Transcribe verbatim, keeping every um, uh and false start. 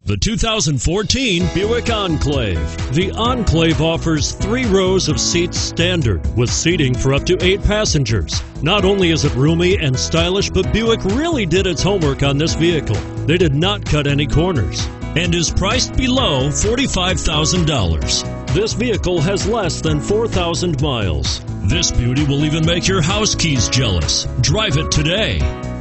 The two thousand fourteen Buick Enclave. The Enclave offers three rows of seats standard with seating for up to eight passengers. Not only is it roomy and stylish, but Buick really did its homework on this vehicle. They did not cut any corners and is priced below forty-five thousand dollars. This vehicle has less than four thousand miles. This beauty will even make your house keys jealous. Drive it today.